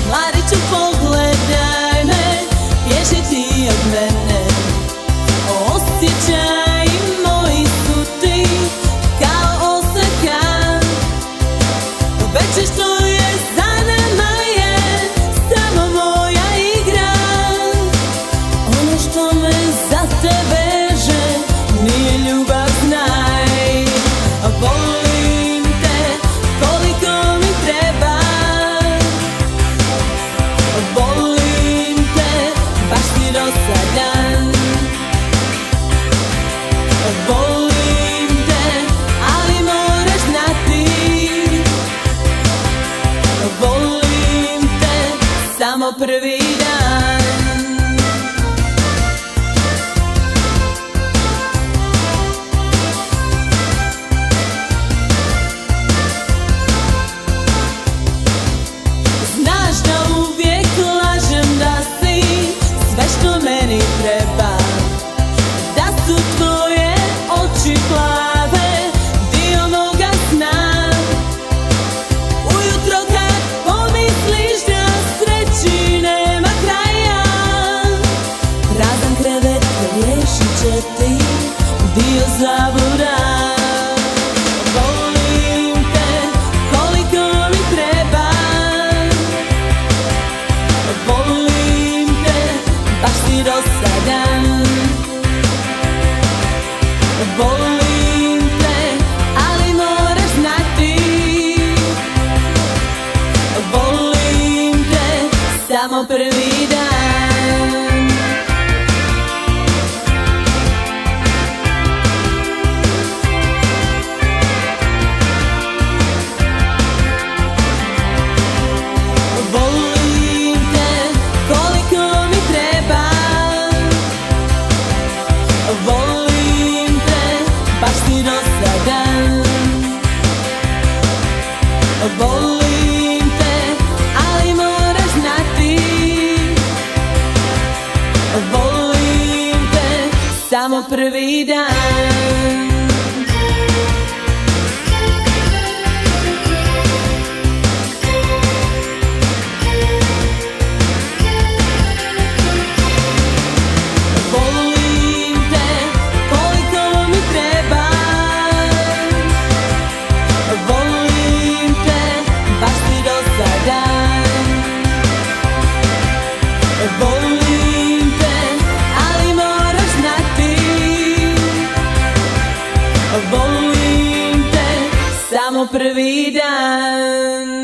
Mladiću, pogledaj me, bježi ti od mene. Osjećaji moji su ti kao oseka. Veće što je za nama je samo moja igra. Ono što me za te veže nije ljubav, znaj. Volim te koliko mi treba. Volim te, baš si dosadan. Volim te, ali moraš znati. Volim te samo prvi dan. Znaš da uvijek lažem, da si sve što meni treba. Da su tvoje oči plave dio moga sna. Ujutro kad pomisliš da sreći nema kraja, prazan krevet riješit će ti dio zabura. Volim te koliko mi treba. Volim te, baš si dosadan. Volim te, ali moraš znati. Volim te samo prvi dan. Volim te koliko mi treba. Volim te, baš si dosadan. Volim te, ali moraš znati. Volim te samo prvi dan. Volim te koliko mi treba. Volim te, baš si dosadan. Volim te, ali moraš znati. Volim te samo prvi dan.